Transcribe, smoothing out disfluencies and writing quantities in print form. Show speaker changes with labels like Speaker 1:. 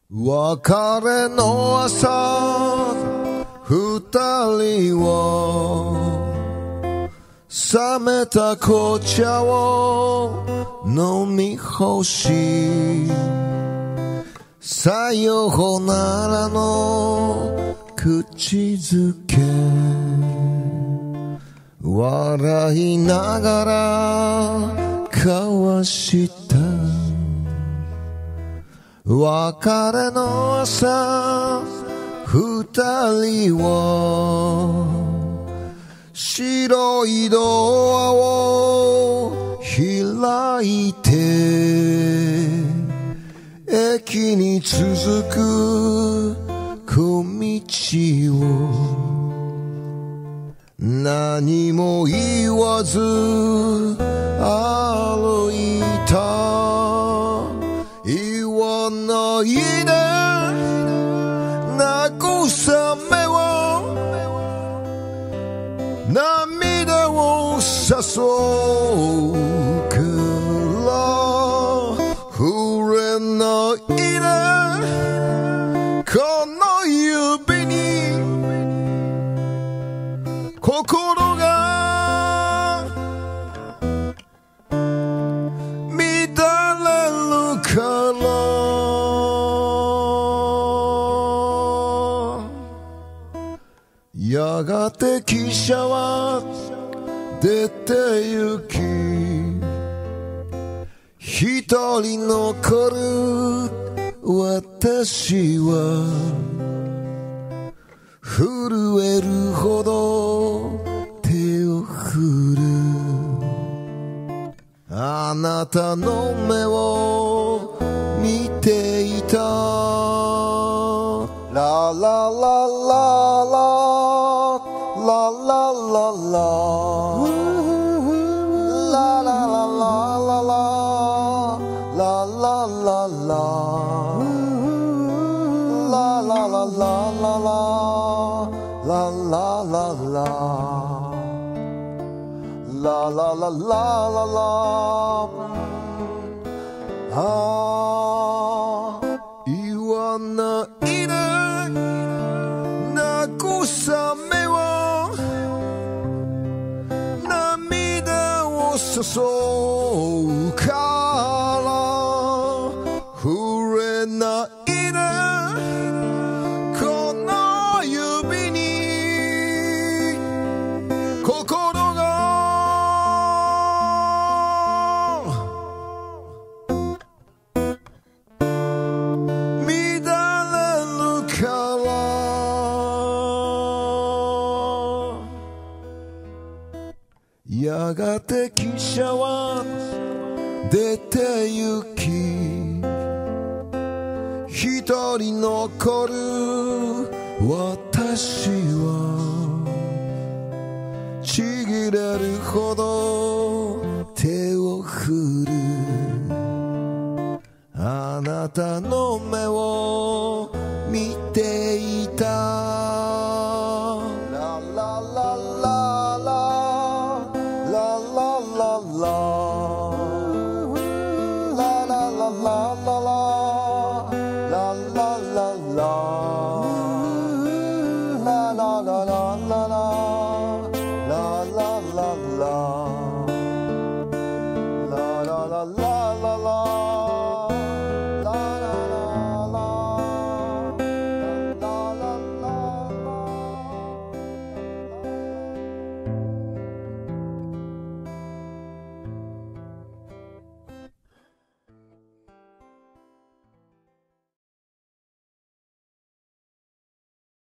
Speaker 1: 別れの朝二人は冷めた紅茶を飲み干し、さようならの口づけ笑いながら交わした別れの朝、二人は白いドアを開いて駅に続く小道を何も言わず歩いた。言わないで慰めは涙を誘うから触れないでこの指に心が乱れるからやがて汽車は出て行き一人残る私は震えるほど手を振る。あなたの目を見ていた。ラララララLa la la la La la la la la la La la la la La la la la la La la la la La la la la la ああ言わないで慰めは涙を誘うから触れないでこの指に心が乱れるからやがて汽車は出て行き一人残る私はちぎれるほど手を振る。あなたの目を見ていた。